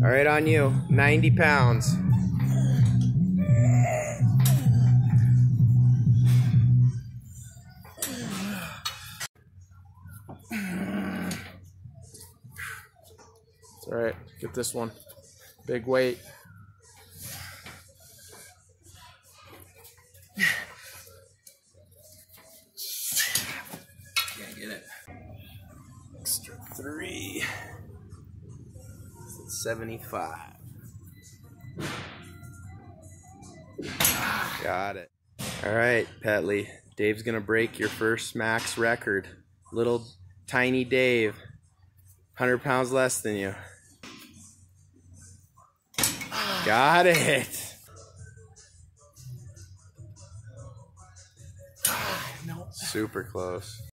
All right, on you. 90 pounds. It's all right. Get this one. Big weight. Can't get it. Extra 3. 75. Got it. All right, Petley. Dave's gonna break your first max record. Little tiny Dave. 100 pounds less than you. Got it. No. Super close.